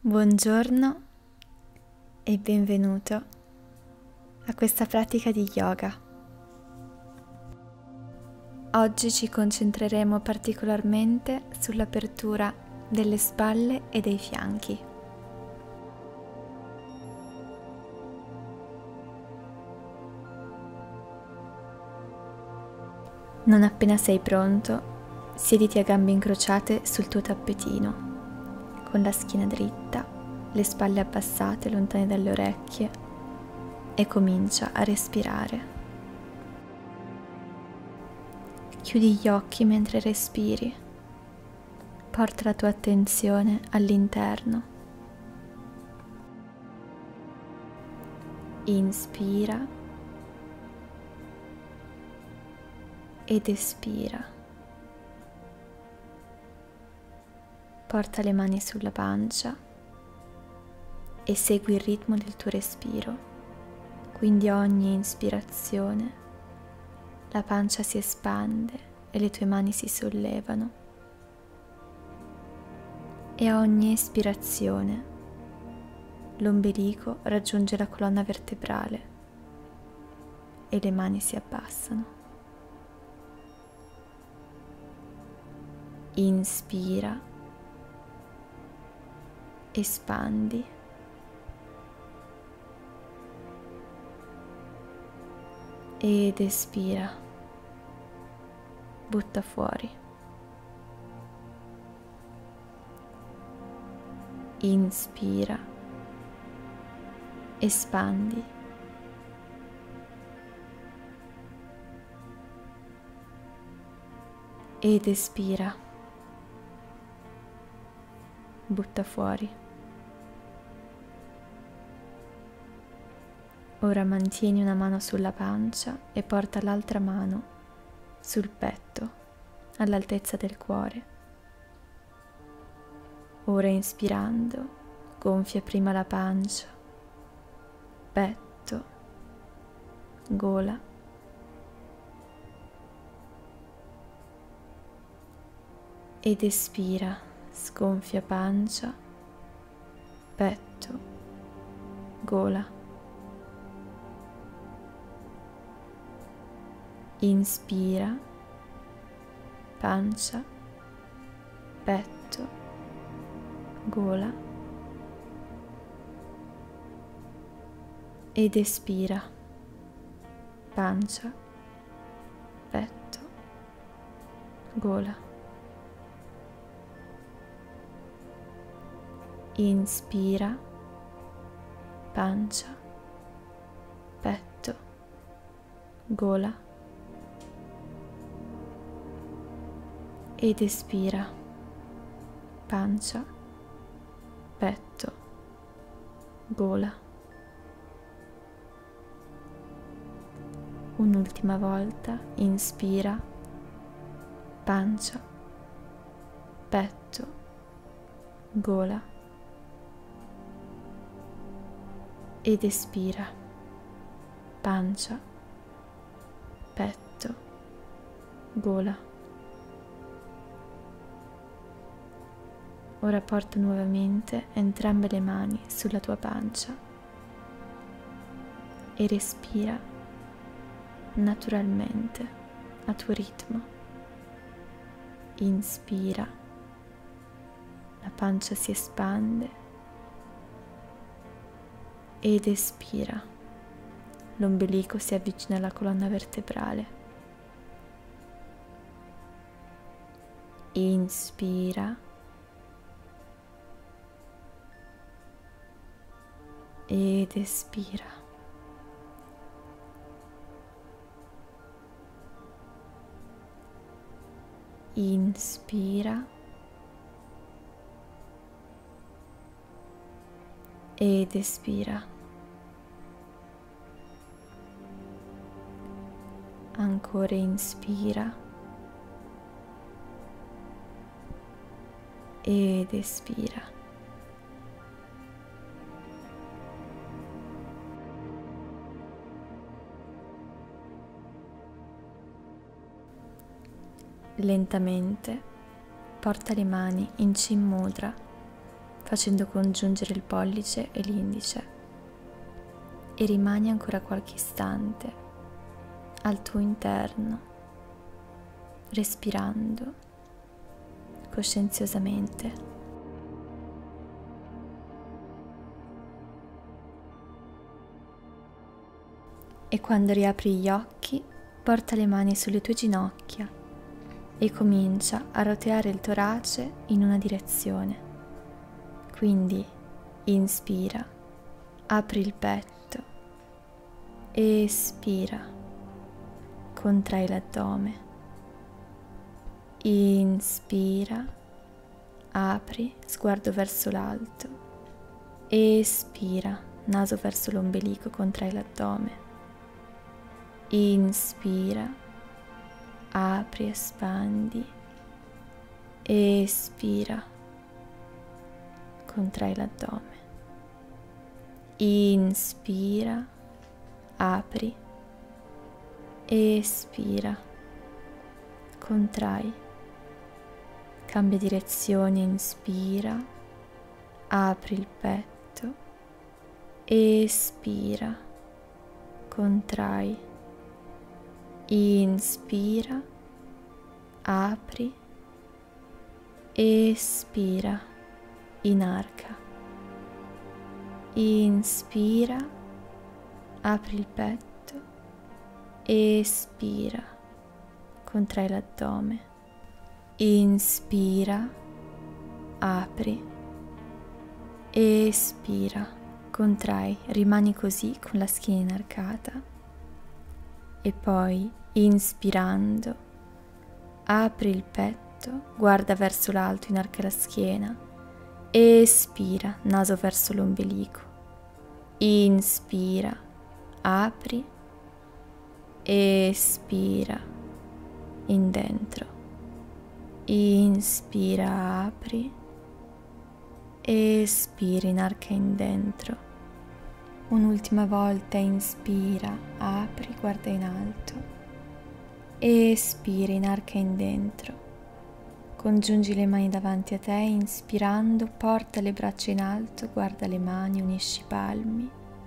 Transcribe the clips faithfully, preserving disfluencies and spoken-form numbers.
Buongiorno e benvenuto a questa pratica di yoga. Oggi ci concentreremo particolarmente sull'apertura delle spalle e dei fianchi. Non appena sei pronto, siediti a gambe incrociate sul tuo tappetino, con la schiena dritta, le spalle abbassate lontane dalle orecchie e comincia a respirare. Chiudi gli occhi mentre respiri, porta la tua attenzione all'interno. Inspira ed espira. Porta le mani sulla pancia e segui il ritmo del tuo respiro, quindi a ogni ispirazione la pancia si espande e le tue mani si sollevano, e a ogni espirazione l'ombelico raggiunge la colonna vertebrale e le mani si abbassano. Inspira, espandi ed espira, butta fuori. Inspira, espandi ed espira, butta fuori. Ora mantieni una mano sulla pancia e porta l'altra mano sul petto, all'altezza del cuore. Ora inspirando, gonfia prima la pancia, petto, gola. Ed espira, sgonfia pancia, petto, gola. Inspira, pancia, petto, gola. Ed espira, pancia, petto, gola. Inspira, pancia, petto, gola. Ed espira, pancia, petto, gola. Un'ultima volta, inspira, pancia, petto, gola. Ed espira, pancia, petto, gola. Ora porta nuovamente entrambe le mani sulla tua pancia e respira naturalmente a tuo ritmo. Inspira, la pancia si espande ed espira, l'ombelico si avvicina alla colonna vertebrale. Inspira ed espira. Inspira ed espira. Ancora inspira ed espira. Lentamente porta le mani in Chin Mudra, facendo congiungere il pollice e l'indice, e rimani ancora qualche istante al tuo interno, respirando coscienziosamente. E quando riapri gli occhi, porta le mani sulle tue ginocchia e comincia a roteare il torace in una direzione. Quindi inspira, apri il petto, espira, contrai l'addome, inspira, apri, sguardo verso l'alto, espira, naso verso l'ombelico, contrai l'addome. Inspira, apri, espandi, espira, contrai l'addome. Inspira, apri, espira, contrai. Cambia direzione, inspira, apri il petto, espira, contrai. Inspira, apri, espira, inarca. Inspira, apri il petto, espira, contrai l'addome. Inspira, apri, espira, contrai, rimani così con la schiena inarcata. E poi, inspirando, apri il petto, guarda verso l'alto, inarca la schiena, espira, naso verso l'ombelico, inspira, apri, espira, in dentro, inspira, apri, espira, inarca in dentro. Un'ultima volta inspira, apri, guarda in alto, espira, inarca in dentro, congiungi le mani davanti a te, inspirando, porta le braccia in alto, guarda le mani, unisci i palmi,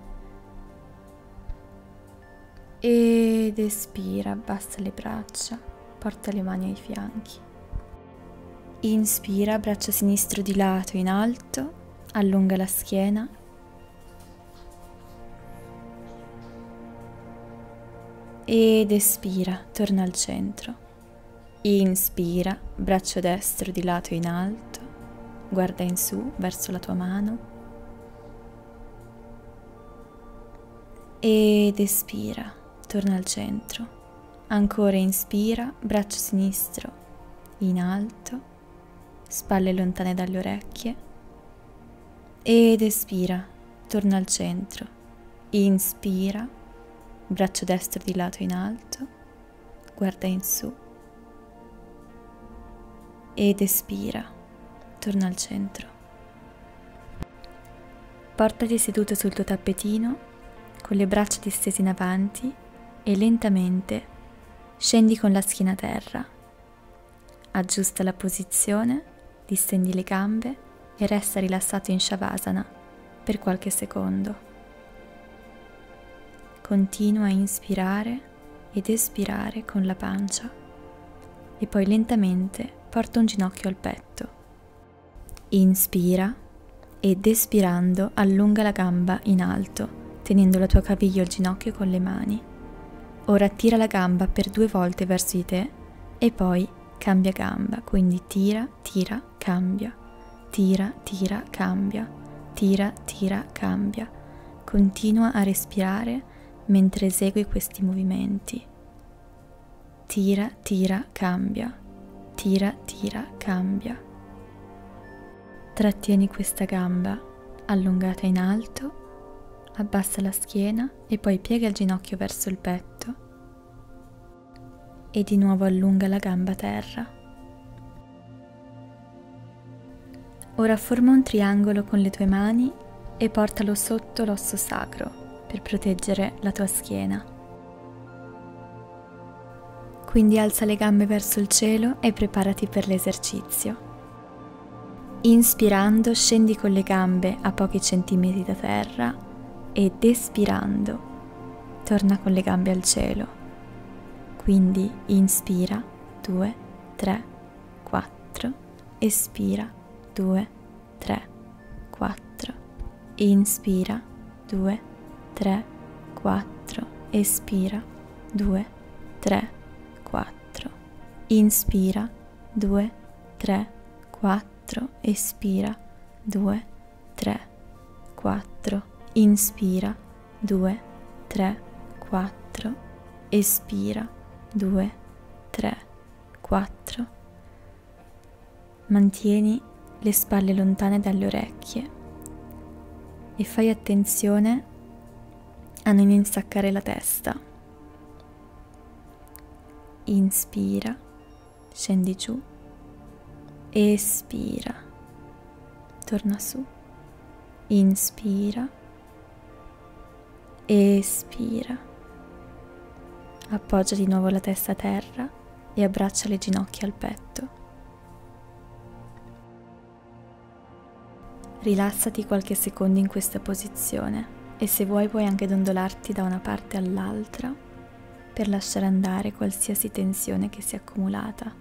ed espira, abbassa le braccia, porta le mani ai fianchi. Inspira, braccio sinistro di lato in alto, allunga la schiena. Ed espira, torna al centro. Inspira, braccio destro di lato in alto, guarda in su verso la tua mano. Ed espira, torna al centro. Ancora inspira, braccio sinistro in alto, spalle lontane dalle orecchie. Ed espira, torna al centro. Inspira, braccio destro di lato in alto, guarda in su. Ed espira, torna al centro. Portati seduto sul tuo tappetino, con le braccia distese in avanti e lentamente scendi con la schiena a terra. Aggiusta la posizione, distendi le gambe e resta rilassato in Shavasana per qualche secondo. Continua a inspirare ed espirare con la pancia e poi lentamente porta un ginocchio al petto. Inspira ed espirando allunga la gamba in alto, tenendo la tua caviglia al ginocchio con le mani. Ora tira la gamba per due volte verso di te e poi cambia gamba, quindi tira, tira, cambia, tira, tira, cambia, tira, tira, cambia. Continua a respirare mentre esegui questi movimenti. Tira, tira, cambia, tira, tira, cambia. Trattieni questa gamba allungata in alto, abbassa la schiena e poi piega il ginocchio verso il petto e di nuovo allunga la gamba a terra. Ora forma un triangolo con le tue mani e portalo sotto l'osso sacro per proteggere la tua schiena. Quindi alza le gambe verso il cielo e preparati per l'esercizio. Inspirando scendi con le gambe a pochi centimetri da terra ed espirando torna con le gambe al cielo. Quindi inspira, due, tre, quattro, espira, due, tre, quattro, inspira, due, tre, quattro, espira, due, tre, quattro, inspira, due, tre, quattro, espira, due, tre, quattro, inspira, due, tre, quattro, espira, due, tre, quattro. Mantieni le spalle lontane dalle orecchie e fai attenzione a non insaccare la testa. Inspira, scendi giù, espira, torna su, inspira, espira, appoggia di nuovo la testa a terra e abbraccia le ginocchia al petto. Rilassati qualche secondo in questa posizione e se vuoi puoi anche dondolarti da una parte all'altra per lasciare andare qualsiasi tensione che si è accumulata.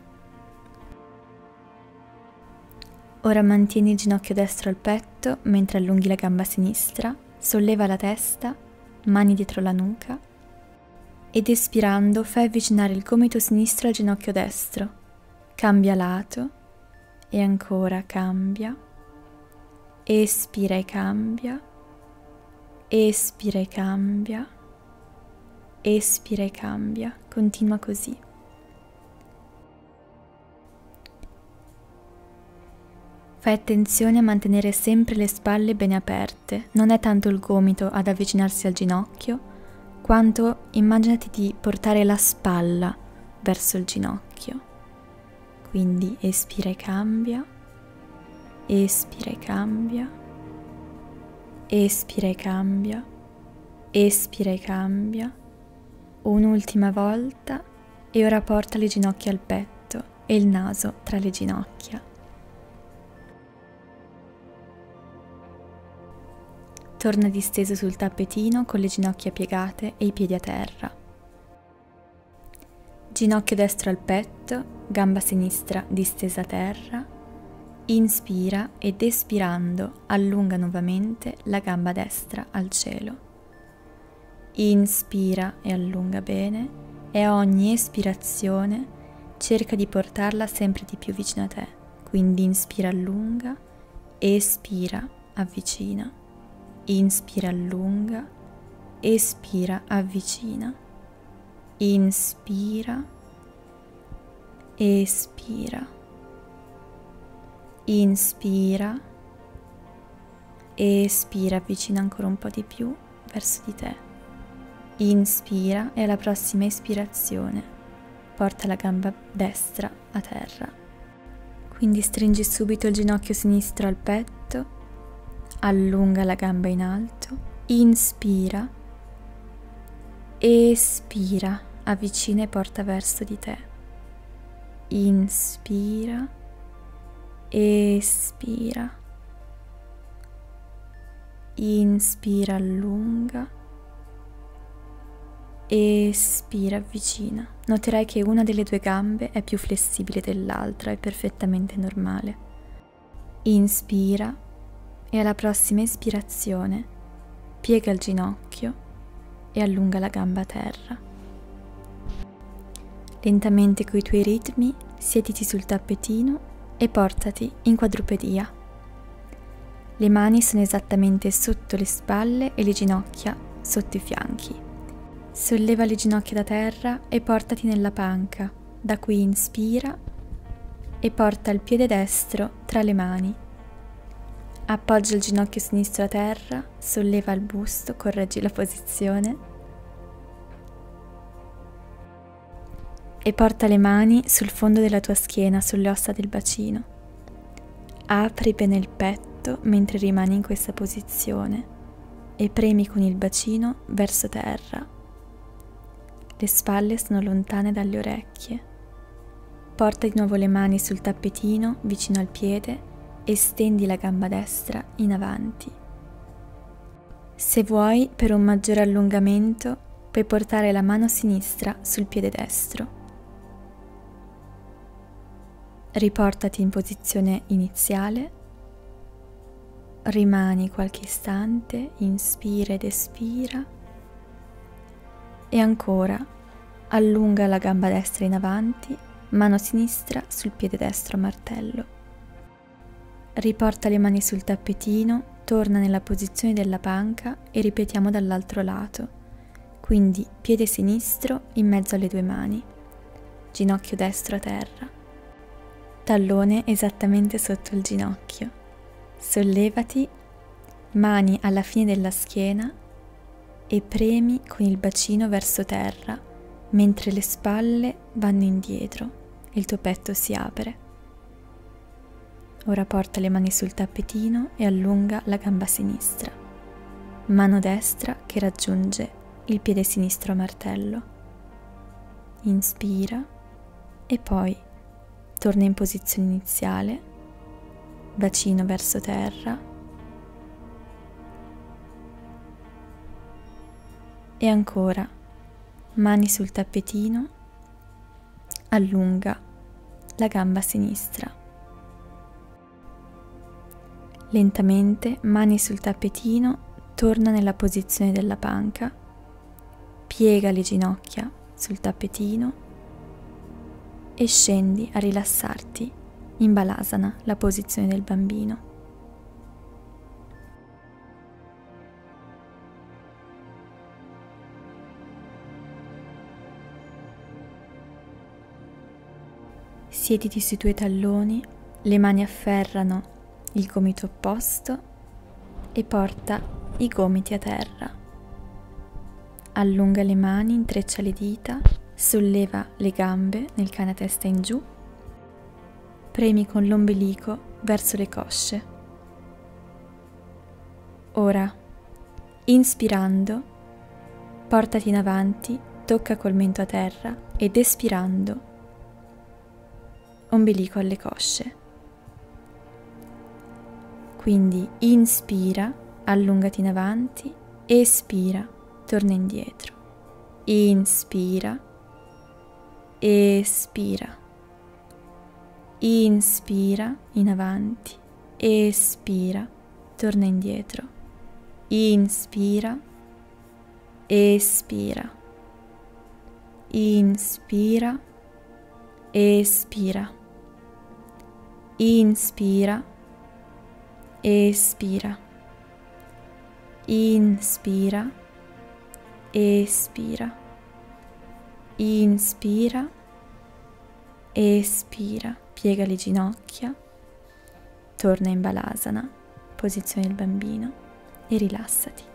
Ora mantieni il ginocchio destro al petto mentre allunghi la gamba sinistra, solleva la testa, mani dietro la nuca ed espirando fai avvicinare il gomito sinistro al ginocchio destro. Cambia lato e ancora cambia. Espira e cambia. Espira e cambia. Espira e cambia. Continua così. Fai attenzione a mantenere sempre le spalle bene aperte, non è tanto il gomito ad avvicinarsi al ginocchio, quanto immaginati di portare la spalla verso il ginocchio. Quindi espira e cambia, espira e cambia, espira e cambia, espira e cambia, un'ultima volta e ora porta le ginocchia al petto e il naso tra le ginocchia. Torna disteso sul tappetino con le ginocchia piegate e i piedi a terra. Ginocchio destro al petto, gamba sinistra distesa a terra. Inspira ed espirando allunga nuovamente la gamba destra al cielo. Inspira e allunga bene e a ogni espirazione cerca di portarla sempre di più vicino a te. Quindi inspira, allunga, espira, avvicina. Inspira, allunga, espira, avvicina, inspira, espira, inspira, espira, avvicina ancora un po' di più verso di te, inspira e alla prossima espirazione porta la gamba destra a terra. Quindi stringi subito il ginocchio sinistro al petto. Allunga la gamba in alto, inspira, espira, avvicina e porta verso di te. Inspira, espira, inspira, allunga, espira, avvicina. Noterai che una delle due gambe è più flessibile dell'altra, è perfettamente normale. Inspira. E alla prossima espirazione piega il ginocchio e allunga la gamba a terra. Lentamente coi tuoi ritmi siediti sul tappetino e portati in quadrupedia. Le mani sono esattamente sotto le spalle e le ginocchia sotto i fianchi. Solleva le ginocchia da terra e portati nella panca. Da qui inspira e porta il piede destro tra le mani. Appoggia il ginocchio sinistro a terra, solleva il busto, correggi la posizione e porta le mani sul fondo della tua schiena, sulle ossa del bacino. Apri bene il petto mentre rimani in questa posizione e premi con il bacino verso terra. Le spalle sono lontane dalle orecchie. Porta di nuovo le mani sul tappetino vicino al piede estendi la gamba destra in avanti. Se vuoi, per un maggiore allungamento, puoi portare la mano sinistra sul piede destro. Riportati in posizione iniziale, rimani qualche istante, inspira ed espira e ancora allunga la gamba destra in avanti, mano sinistra sul piede destro a martello. Riporta le mani sul tappetino, torna nella posizione della panca e ripetiamo dall'altro lato, quindi piede sinistro in mezzo alle due mani, ginocchio destro a terra, tallone esattamente sotto il ginocchio. Sollevati, mani alla fine della schiena e premi con il bacino verso terra mentre le spalle vanno indietro e il tuo petto si apre. Ora porta le mani sul tappetino e allunga la gamba sinistra, mano destra che raggiunge il piede sinistro a martello. Inspira e poi torna in posizione iniziale, bacino verso terra e ancora mani sul tappetino, allunga la gamba sinistra. Lentamente, mani sul tappetino, torna nella posizione della panca, piega le ginocchia sul tappetino e scendi a rilassarti in Balasana, la posizione del bambino. Siediti sui tuoi talloni, le mani afferrano il gomito opposto e porta i gomiti a terra. Allunga le mani, intreccia le dita, solleva le gambe nel cane a testa in giù, premi con l'ombelico verso le cosce. Ora, inspirando, portati in avanti, tocca col mento a terra ed espirando, ombelico alle cosce. Quindi inspira, allungati in avanti, espira, torna indietro. Inspira, espira. Inspira, in avanti, espira, torna indietro. Inspira, espira. Inspira, espira. Inspira, espira, inspira, espira, inspira, espira, piega le ginocchia, torna in Balasana, posizione del bambino e rilassati.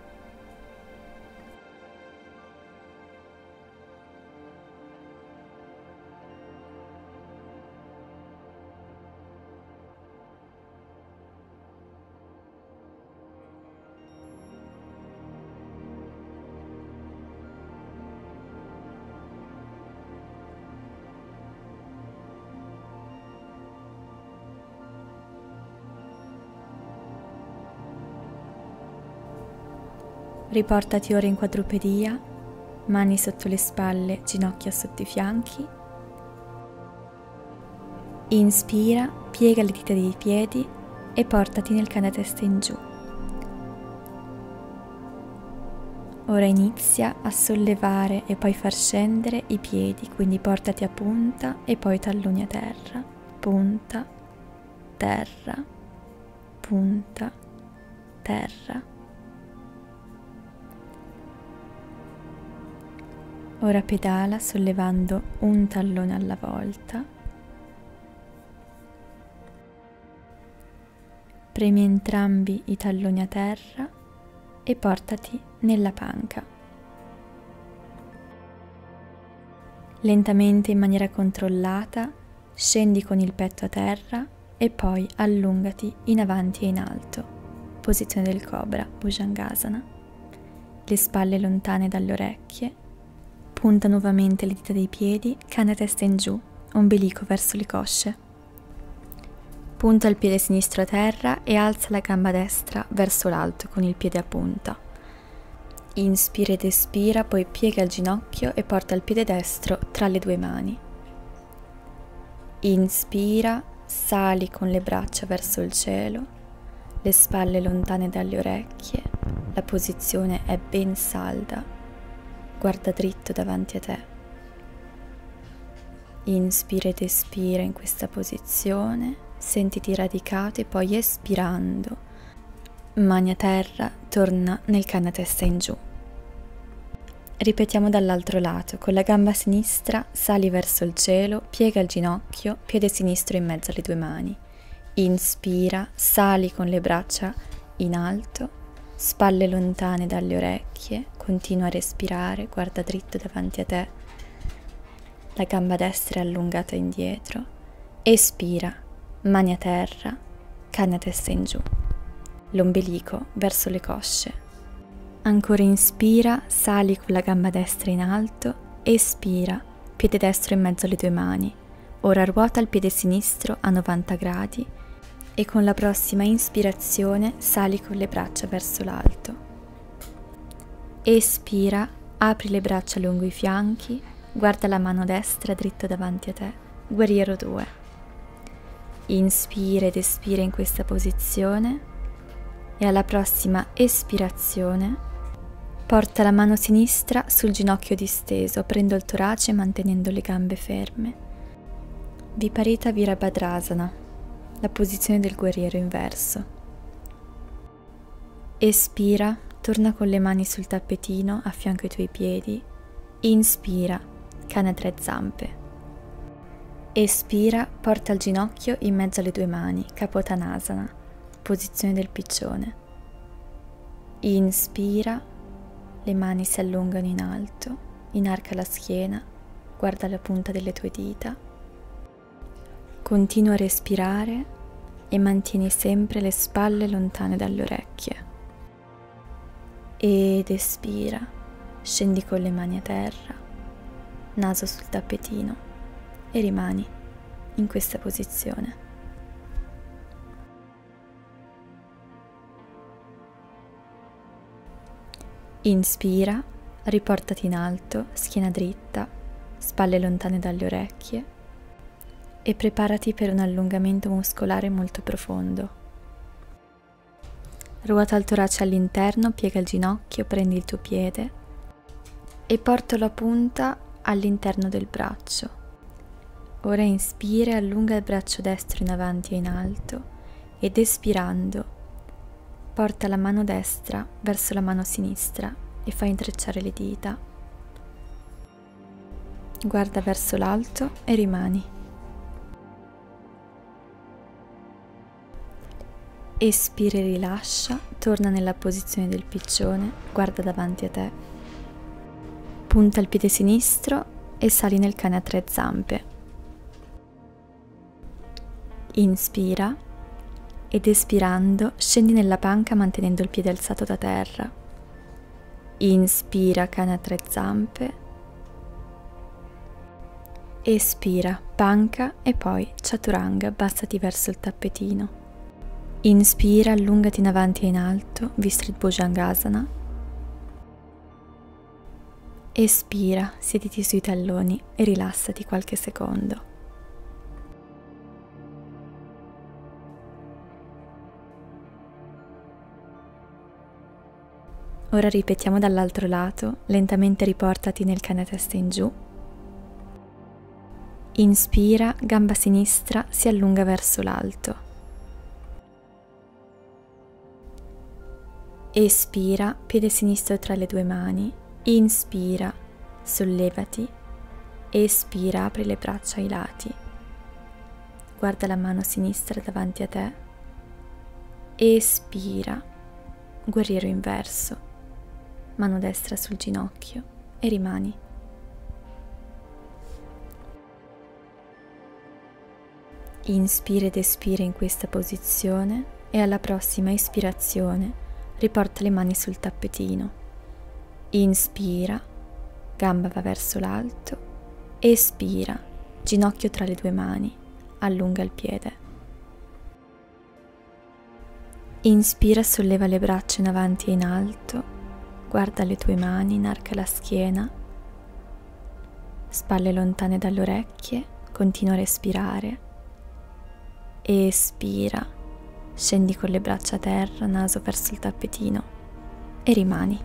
Riportati ora in quadrupedia, mani sotto le spalle, ginocchia sotto i fianchi. Inspira, piega le dita dei piedi e portati nel cane a testa in giù. Ora inizia a sollevare e poi far scendere i piedi, quindi portati a punta e poi talloni a terra, punta, terra, punta, terra. Ora pedala sollevando un tallone alla volta. Premi entrambi i talloni a terra e portati nella panca. Lentamente, in maniera controllata, scendi con il petto a terra e poi allungati in avanti e in alto, posizione del cobra, Bhujangasana. Le spalle lontane dalle orecchie. Punta nuovamente le dita dei piedi, cane a testa in giù, ombelico verso le cosce. Punta il piede sinistro a terra e alza la gamba destra verso l'alto con il piede a punta. Inspira ed espira, poi piega il ginocchio e porta il piede destro tra le due mani. Inspira, sali con le braccia verso il cielo, le spalle lontane dalle orecchie, la posizione è ben salda, guarda dritto davanti a te. Inspira ed espira in questa posizione, sentiti radicato e poi espirando, mani a terra, torna nel cane a testa in giù. Ripetiamo dall'altro lato, con la gamba sinistra sali verso il cielo, piega il ginocchio, piede sinistro in mezzo alle due mani. Inspira, sali con le braccia in alto, spalle lontane dalle orecchie, continua a respirare, guarda dritto davanti a te. La gamba destra è allungata indietro. Espira, mani a terra, cane a testa in giù. L'ombelico verso le cosce. Ancora inspira, sali con la gamba destra in alto, espira, piede destro in mezzo alle due mani. Ora ruota il piede sinistro a novanta gradi e con la prossima ispirazione sali con le braccia verso l'alto. Espira, apri le braccia lungo i fianchi, guarda la mano destra dritta davanti a te, guerriero due. Inspira ed espira in questa posizione e alla prossima espirazione porta la mano sinistra sul ginocchio disteso, aprendo il torace e mantenendo le gambe ferme. Viparita Virabhadrasana, la posizione del guerriero inverso. Espira, torna con le mani sul tappetino a fianco ai tuoi piedi. Inspira, cane a tre zampe. Espira, porta il ginocchio in mezzo alle due mani, Kapotanasana, posizione del piccione. Inspira, le mani si allungano in alto, inarca la schiena, guarda la punta delle tue dita. Continua a respirare e mantieni sempre le spalle lontane dalle orecchie. Ed espira, scendi con le mani a terra, naso sul tappetino e rimani in questa posizione. Inspira, riportati in alto, schiena dritta, spalle lontane dalle orecchie e preparati per un allungamento muscolare molto profondo. Ruota il torace all'interno, piega il ginocchio, prendi il tuo piede e porta la punta all'interno del braccio. Ora inspira e allunga il braccio destro in avanti e in alto ed espirando porta la mano destra verso la mano sinistra e fai intrecciare le dita. Guarda verso l'alto e rimani. Espira e rilascia, torna nella posizione del piccione, guarda davanti a te. Punta il piede sinistro e sali nel cane a tre zampe. Inspira ed espirando scendi nella panca mantenendo il piede alzato da terra. Inspira, cane a tre zampe. Espira, panca e poi chaturanga, abbassati verso il tappetino. Inspira, allungati in avanti e in alto, Vistrit Bhujangasana. Espira, siediti sui talloni e rilassati qualche secondo. Ora ripetiamo dall'altro lato, lentamente riportati nel cane a testa in giù. Inspira, gamba sinistra si allunga verso l'alto. Espira, piede sinistro tra le due mani. Inspira, sollevati. Espira, apri le braccia ai lati. Guarda la mano sinistra davanti a te. Espira, guerriero inverso. Mano destra sul ginocchio e rimani. Inspira ed espira in questa posizione e alla prossima ispirazione riporta le mani sul tappetino. Inspira, gamba va verso l'alto, espira, ginocchio tra le due mani, allunga il piede. Inspira, solleva le braccia in avanti e in alto, guarda le tue mani, inarca la schiena, spalle lontane dalle orecchie, continua a respirare. Espira, scendi con le braccia a terra, naso verso il tappetino e rimani.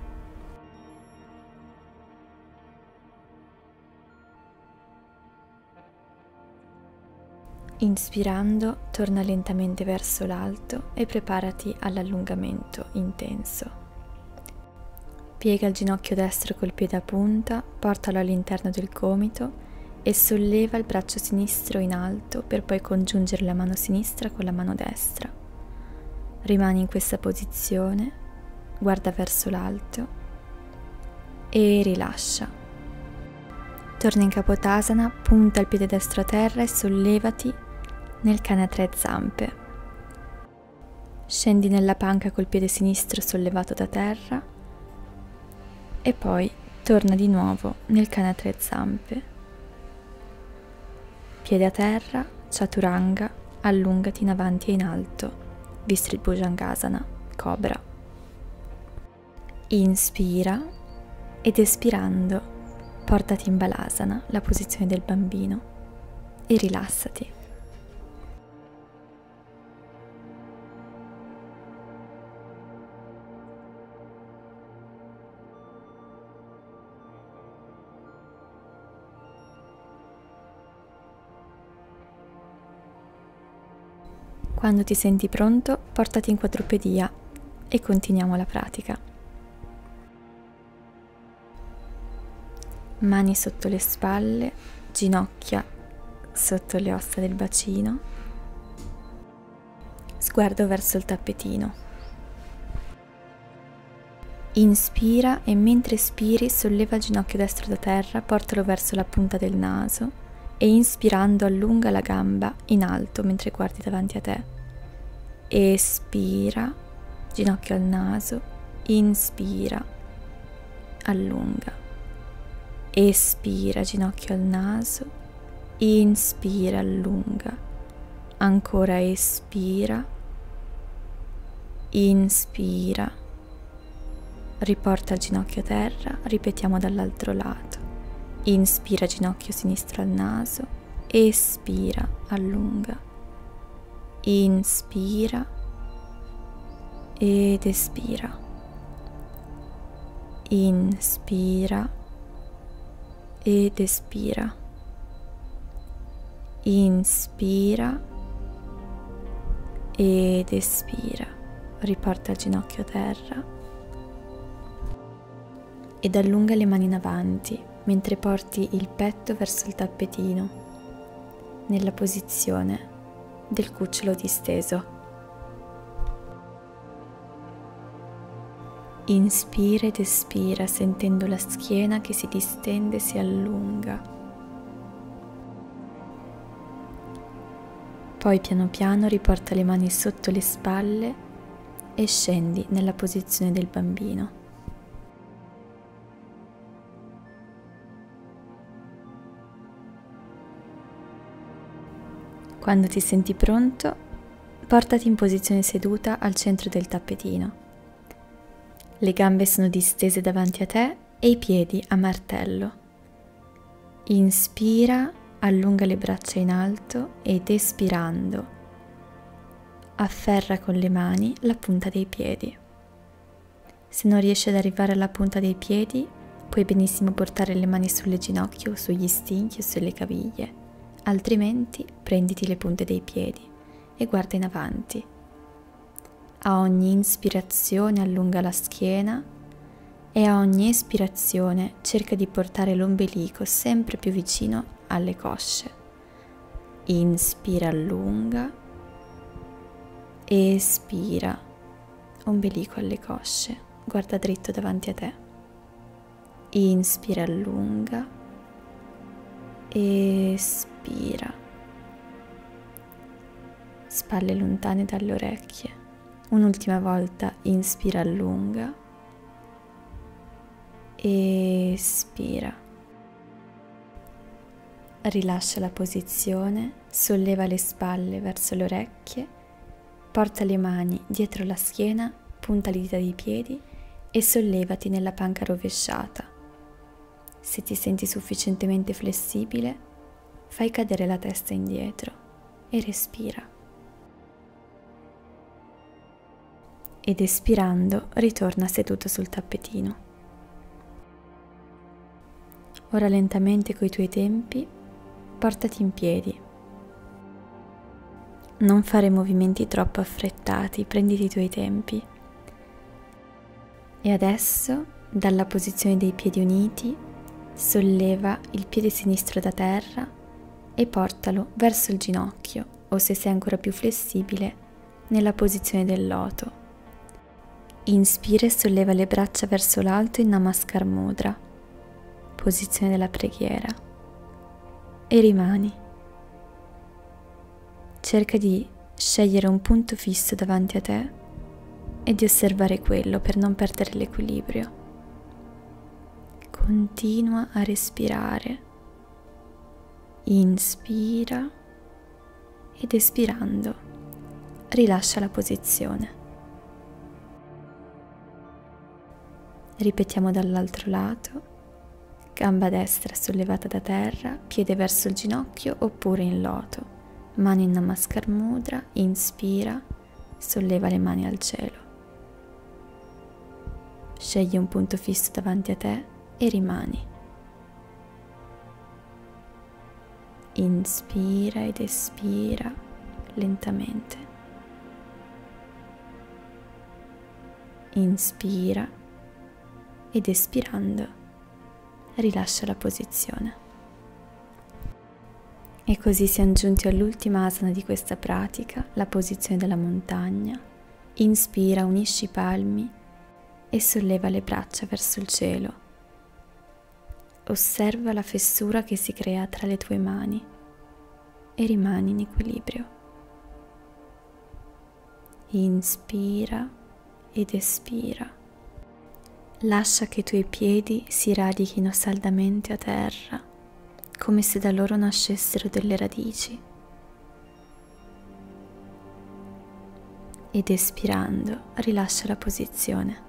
Inspirando, torna lentamente verso l'alto e preparati all'allungamento intenso. Piega il ginocchio destro col piede a punta, portalo all'interno del gomito e solleva il braccio sinistro in alto per poi congiungere la mano sinistra con la mano destra. Rimani in questa posizione, guarda verso l'alto e rilascia. Torna in Kapotasana, punta il piede destro a terra e sollevati nel cane a tre zampe. Scendi nella panca col piede sinistro sollevato da terra e poi torna di nuovo nel cane a tre zampe. Piede a terra, Chaturanga, allungati in avanti e in alto, Visrit Bhujangasana, Cobra. Inspira ed espirando portati in Balasana, la posizione del bambino, e rilassati. Quando ti senti pronto, portati in quadrupedia e continuiamo la pratica. Mani sotto le spalle, ginocchia sotto le ossa del bacino, sguardo verso il tappetino. Inspira e mentre espiri solleva il ginocchio destro da terra, portalo verso la punta del naso e inspirando allunga la gamba in alto mentre guardi davanti a te. Espira, ginocchio al naso, inspira, allunga. Espira, ginocchio al naso, inspira, allunga. Ancora espira, inspira, riporta il ginocchio a terra, ripetiamo dall'altro lato. Inspira, ginocchio sinistro al naso, espira, allunga, inspira ed espira, inspira ed espira, inspira ed espira, riporta il ginocchio a terra ed allunga le mani in avanti mentre porti il petto verso il tappetino, nella posizione del cucciolo disteso. Inspira ed espira sentendo la schiena che si distende e si allunga. Poi piano piano riporta le mani sotto le spalle e scendi nella posizione del bambino. Quando ti senti pronto, portati in posizione seduta al centro del tappetino. Le gambe sono distese davanti a te e i piedi a martello. Inspira, allunga le braccia in alto ed espirando, afferra con le mani la punta dei piedi. Se non riesci ad arrivare alla punta dei piedi, puoi benissimo portare le mani sulle ginocchia o sugli stinchi o sulle caviglie. Altrimenti prenditi le punte dei piedi e guarda in avanti. A ogni inspirazione allunga la schiena e a ogni espirazione cerca di portare l'ombelico sempre più vicino alle cosce. Inspira, allunga, espira, ombelico alle cosce, guarda dritto davanti a te. Inspira, allunga, espira, spalle lontane dalle orecchie. Un'ultima volta, inspira, allunga, espira, rilascia la posizione, solleva le spalle verso le orecchie, Porta le mani dietro la schiena, punta le dita dei piedi e sollevati nella panca rovesciata. Se ti senti sufficientemente flessibile, fai cadere la testa indietro e respira. Ed espirando ritorna seduto sul tappetino. Ora lentamente coi tuoi tempi portati in piedi. Non fare movimenti troppo affrettati, prenditi i tuoi tempi. E adesso, dalla posizione dei piedi uniti, solleva il piede sinistro da terra e portalo verso il ginocchio, o se sei ancora più flessibile, nella posizione del loto. Inspira e solleva le braccia verso l'alto in Namaskar Mudra, posizione della preghiera, e rimani. Cerca di scegliere un punto fisso davanti a te e di osservare quello per non perdere l'equilibrio. Continua a respirare. Inspira ed espirando rilascia la posizione. Ripetiamo dall'altro lato, gamba destra sollevata da terra, piede verso il ginocchio oppure in loto, mani in Namaskar Mudra, inspira, solleva le mani al cielo. Scegli un punto fisso davanti a te e rimani. Inspira ed espira lentamente. Inspira ed espirando rilascia la posizione. E così siamo giunti all'ultima asana di questa pratica, la posizione della montagna. Inspira, unisci i palmi e solleva le braccia verso il cielo. Osserva la fessura che si crea tra le tue mani e rimani in equilibrio. Inspira ed espira. Lascia che i tuoi piedi si radichino saldamente a terra, come se da loro nascessero delle radici. Ed espirando rilascia la posizione.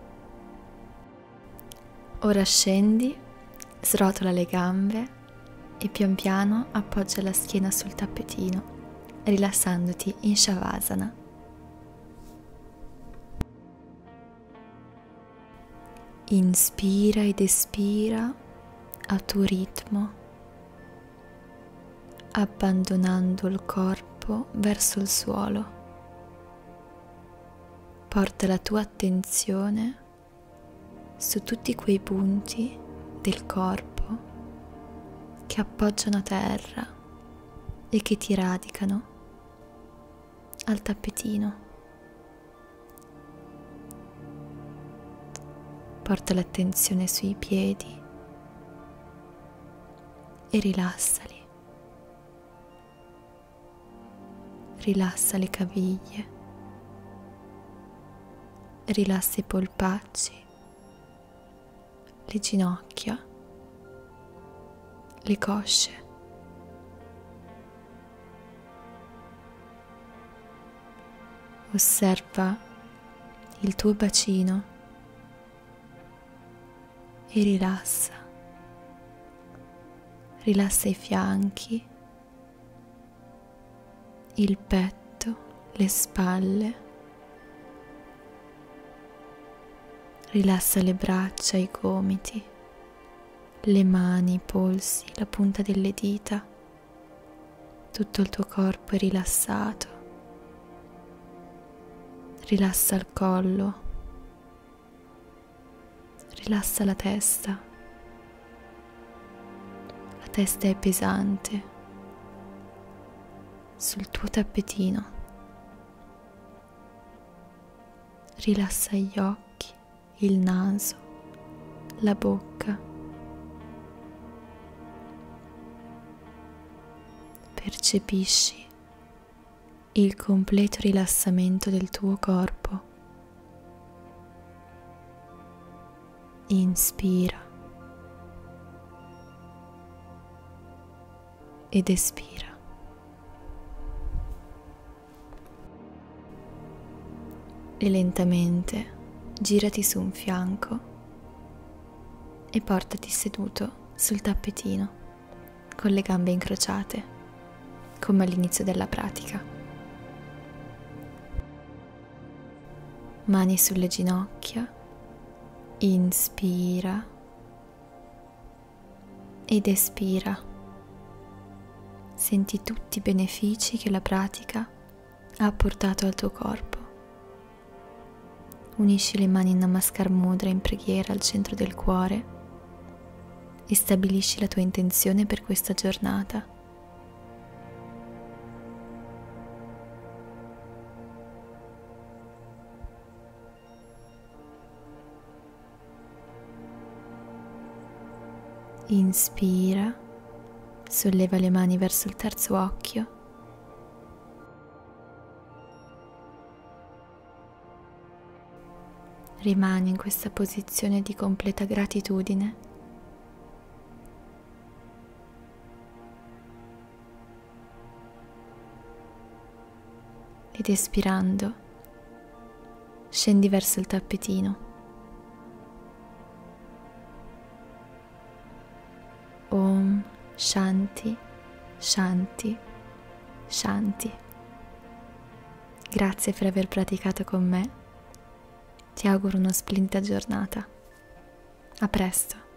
Ora scendi, srotola le gambe e pian piano appoggia la schiena sul tappetino, rilassandoti in Shavasana. Inspira ed espira a tuo ritmo, abbandonando il corpo verso il suolo. Porta la tua attenzione su tutti quei punti del corpo che appoggiano a terra e che ti radicano al tappetino. Porta l'attenzione sui piedi e rilassali. Rilassa le caviglie, rilassa i polpacci, le ginocchia, le cosce. Osserva il tuo bacino e rilassa. Rilassa i fianchi, il petto, le spalle. Rilassa le braccia, i gomiti, le mani, i polsi, la punta delle dita. Tutto il tuo corpo è rilassato. Rilassa il collo. Rilassa la testa. La testa è pesante sul tuo tappetino. Rilassa gli occhi, il naso, la bocca. Percepisci il completo rilassamento del tuo corpo. Inspira ed espira. e lentamente girati su un fianco e portati seduto sul tappetino con le gambe incrociate, come all'inizio della pratica. Mani sulle ginocchia, inspira ed espira. Senti tutti i benefici che la pratica ha portato al tuo corpo. Unisci le mani in Namaskar Mudra in preghiera al centro del cuore e stabilisci la tua intenzione per questa giornata. Inspira, solleva le mani verso il terzo occhio. Rimani in questa posizione di completa gratitudine. Ed espirando, scendi verso il tappetino. Om Shanti, Shanti, Shanti. Grazie per aver praticato con me. Ti auguro una splendida giornata. A presto.